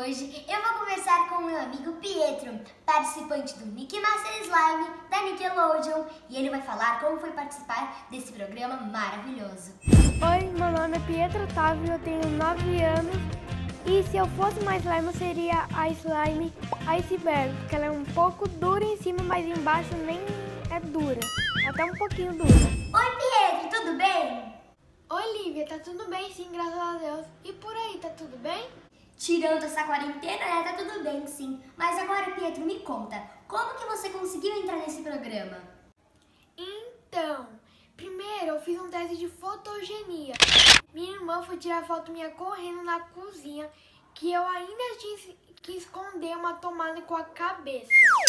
hoje eu vou conversar com o meu amigo Pietro, participante do Mickey Master Slime da Nickelodeon, e ele vai falar como foi participar desse programa maravilhoso. Oi, meu nome é Pietro Otávio, eu tenho 9 anos e se eu fosse uma slime eu seria a slime iceberg, porque ela é um pouco dura em cima, mas embaixo nem é dura, até um pouquinho dura. Oi Pietro, tudo bem? Oi Lívia, tá tudo bem sim, graças a Deus. E por aí, tá tudo bem? Tirando essa quarentena, né, tá tudo bem sim. Mas agora, Pietro, me conta, como que você conseguiu entrar nesse programa? Então, primeiro eu fiz um teste de fotogenia. Minha irmã foi tirar foto minha correndo na cozinha, que eu ainda tinha que esconder uma tomada com a cabeça.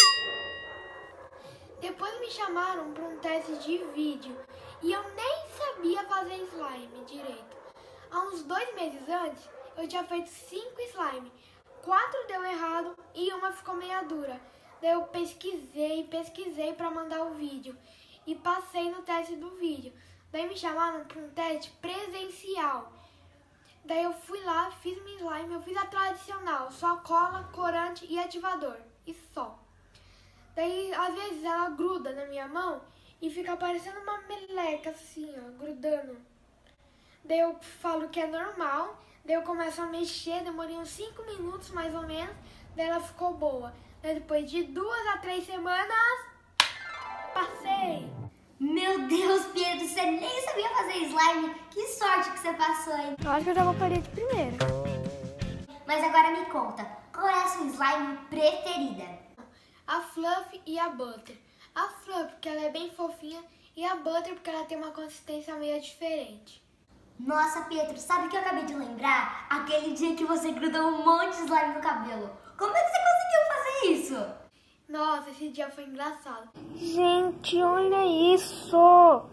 Depois me chamaram para um teste de vídeo e eu nem sabia fazer slime direito. Há uns 2 meses antes, eu tinha feito 5 slime. 4 deu errado e uma ficou meia dura. Daí eu pesquisei para mandar o vídeo e passei no teste do vídeo. Daí me chamaram para um teste presencial. Daí eu fui lá, fiz minha slime, eu fiz a tradicional, só cola, corante e ativador, e só. Daí, às vezes, ela gruda na minha mão e fica parecendo uma meleca, assim, ó, grudando. Daí eu falo que é normal, daí eu começo a mexer, demorei uns 5 minutos, mais ou menos, daí ela ficou boa. Daí depois de 2 a 3 semanas, passei! Meu Deus, Pietro, você nem sabia fazer slime? Que sorte que você passou, hein? Eu acho que eu já vou parar de primeira. Mas agora me conta, qual é a sua slime preferida? A Fluff e a Butter. A Fluff porque ela é bem fofinha e a Butter porque ela tem uma consistência meio diferente. Nossa, Pietro, sabe o que eu acabei de lembrar? Aquele dia que você grudou um monte de slime no cabelo. Como é que você conseguiu fazer isso? Nossa, esse dia foi engraçado. Gente, olha isso!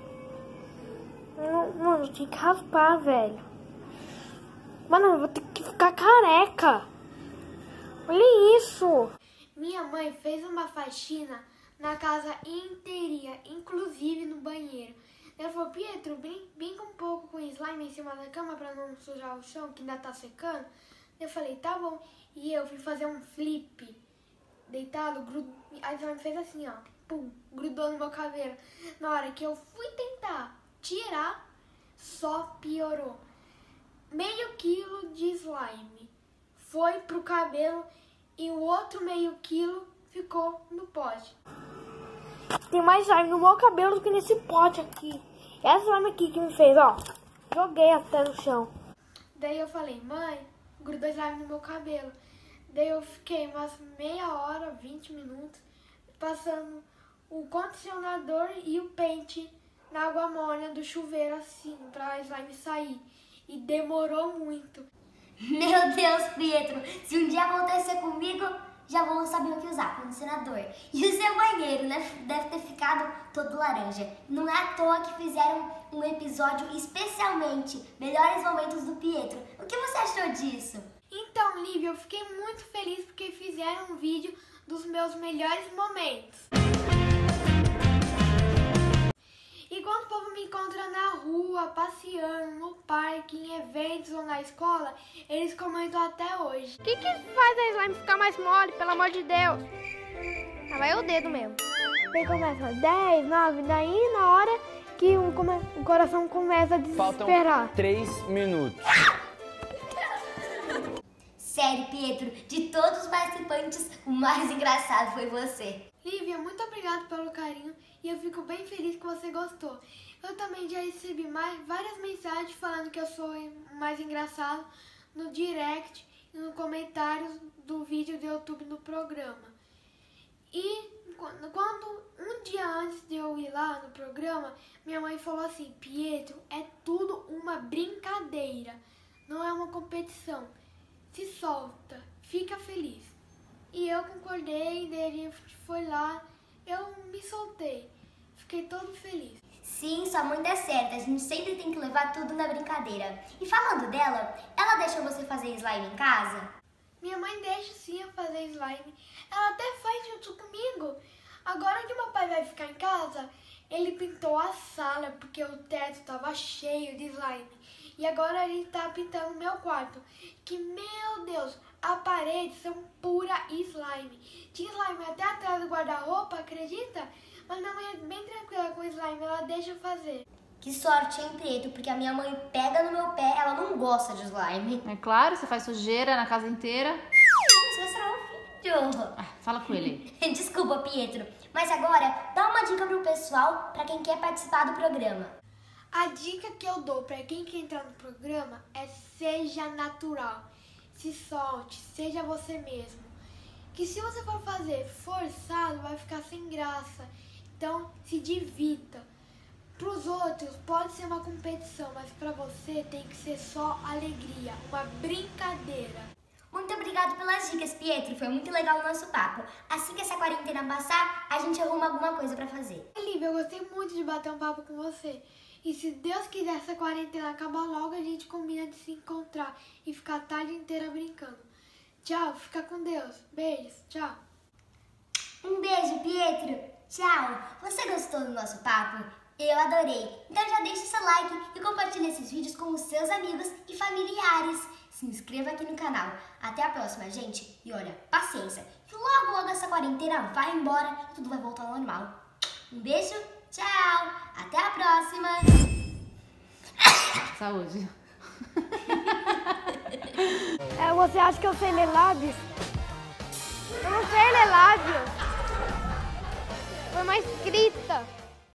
Mano, tem que raspar, velho. Mano, eu vou ter que ficar careca. Olha isso! Minha mãe fez uma faxina na casa inteirinha, inclusive no banheiro. Ela falou, Pietro, brinca um pouco com slime em cima da cama pra não sujar o chão, que ainda tá secando. Eu falei, tá bom. E eu fui fazer um flip, deitado, a slime fez assim, ó, pum, grudou no meu cabelo. Na hora que eu fui tentar tirar, só piorou. Meio quilo de slime foi pro cabelo e o outro meio quilo ficou no pote. Tem mais slime no meu cabelo do que nesse pote aqui. Essa slime aqui que me fez, ó. Joguei até no chão. Daí eu falei, mãe, grudou slime no meu cabelo. Daí eu fiquei umas meia hora, 20 minutos, passando o condicionador e o pente na água morna do chuveiro assim, pra slime sair. E demorou muito. Meu Deus, Pietro, se um dia acontecer comigo, já vou saber o que usar, condicionador. E o seu banheiro, né? Deve ter ficado todo laranja. Não é à toa que fizeram um episódio especialmente Melhores Momentos do Pietro. O que você achou disso? Então, Lívia, eu fiquei muito feliz porque fizeram um vídeo dos meus melhores momentos. E quando o povo me encontra na rua, passeando, no parque, em eventos ou na escola, eles comentam até hoje. O que faz a slime ficar mais mole, pelo amor de Deus? Ah, vai o dedo mesmo. Daí começa 10, 9, daí na hora que o coração começa a desesperar. Faltam 3 minutos. Sério, Pietro, de todos os participantes, o mais engraçado foi você. Lívia, muito obrigada pelo carinho e eu fico bem feliz que você gostou. Eu também já recebi várias mensagens falando que eu sou o mais engraçado no direct e nos comentários do vídeo do YouTube no programa. E quando um dia antes de eu ir lá no programa, minha mãe falou assim, Pietro, é tudo uma brincadeira, não é uma competição. Se solta, fica feliz. E eu concordei, daí a gente foi lá, eu me soltei, fiquei todo feliz. Sim, sua mãe dá certo, a gente sempre tem que levar tudo na brincadeira. E falando dela, ela deixa você fazer slime em casa? Minha mãe deixa sim eu fazer slime, ela até faz junto comigo. Agora que meu pai vai ficar em casa, ele pintou a sala porque o teto estava cheio de slime. E agora ele tá pintando meu quarto, que, meu Deus, As paredes são pura slime. Tinha slime até atrás do guarda-roupa, acredita? Mas minha mãe é bem tranquila com slime, ela deixa eu fazer. Que sorte, hein, Pietro? Porque a minha mãe pega no meu pé, ela não gosta de slime. É claro, você faz sujeira na casa inteira. Você vai estragar o vídeo. Fala com ele. Desculpa, Pietro. Mas agora, dá uma dica pro pessoal, pra quem quer participar do programa. A dica que eu dou pra quem quer entrar no programa é seja natural. Se solte, seja você mesmo. Que se você for fazer forçado, vai ficar sem graça. Então, se divirta. Para os outros pode ser uma competição, mas para você tem que ser só alegria, uma brincadeira. Muito obrigada pelas dicas, Pietro. Foi muito legal o nosso papo. Assim que essa quarentena passar, a gente arruma alguma coisa para fazer. Lívia, eu gostei muito de bater um papo com você. E se Deus quiser essa quarentena acabar logo, a gente combina de se encontrar e ficar a tarde inteira brincando. Tchau, fica com Deus. Beijos, tchau. Um beijo, Pietro. Tchau. Você gostou do nosso papo? Eu adorei. Então já deixa seu like e compartilha esses vídeos com os seus amigos e familiares. Se inscreva aqui no canal. Até a próxima, gente. E olha, paciência, que logo essa quarentena vai embora e tudo vai voltar ao normal. Um beijo, tchau. Até a próxima. Saúde. Você acha que eu sei ler lábios? Eu não sei ler lábios. Foi uma escrita.